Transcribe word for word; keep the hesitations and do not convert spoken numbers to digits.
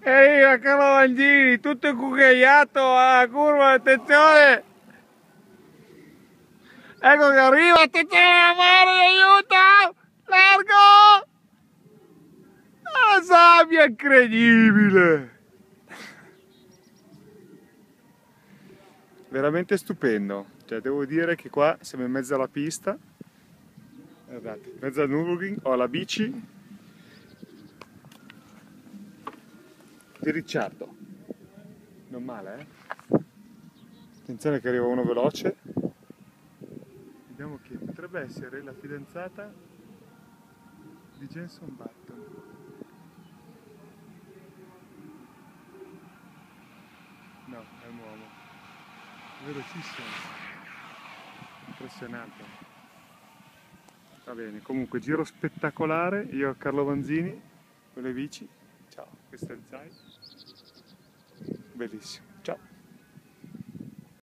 Ehi, la Carlo Mangini, tutto incucchiaiato alla curva, attenzione! Ecco che arriva, attenzione alla mano, aiuto! Largo! La sabbia incredibile! Veramente stupendo, cioè devo dire che qua siamo in mezzo alla pista, guardate, in mezzo al Nürburgring ho la bici di Ricciardo, non male eh? Attenzione che arriva uno veloce, vediamo chi potrebbe essere la fidanzata di Jenson Button. No, è un uomo, velocissimo, impressionante. Va bene, comunque giro spettacolare, io e Carlo Vanzini con le bici, ciao, questo è il Zai, bellissimo.